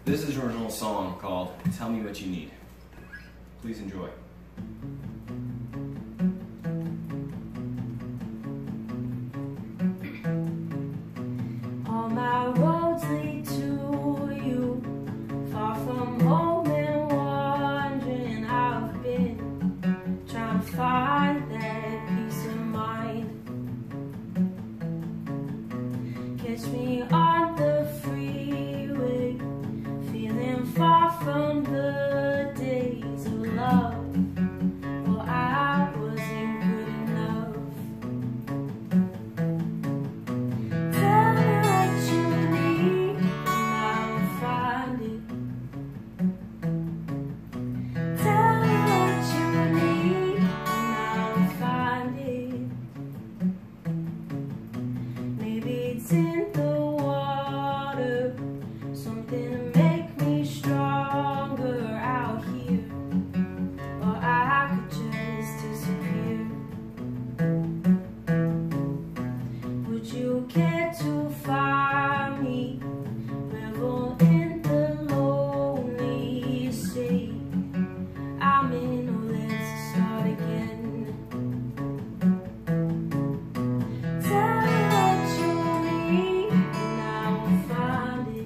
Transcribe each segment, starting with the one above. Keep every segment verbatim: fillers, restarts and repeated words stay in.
This is an original song called Tell Me What You Need. Please enjoy. All my roads lead to you, far from home and wondering how I've been, trying to find that peace of mind. Catch me on the freeway, feeling far from the days of love. Well, I wasn't good enough. Tell me what you need, and I'll find it. Tell me what you need, and I'll find it. Maybe it's in the water, something to make me stronger out here, or I could just disappear. Would you care to find me, revel in the lonely state I'm in? Oh, let's start again. Tell me what you need, and I'll find it.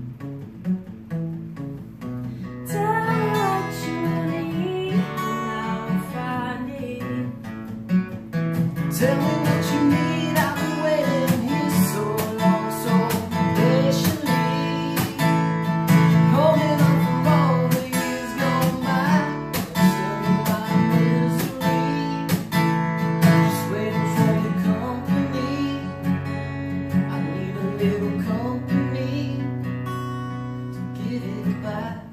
Tell me what you need, and I'll find it. Tell me what you need, I've been waiting here so long, so patiently, holding on for all the years gone by, still in my misery, just waiting for your company. I need a little company to get it by.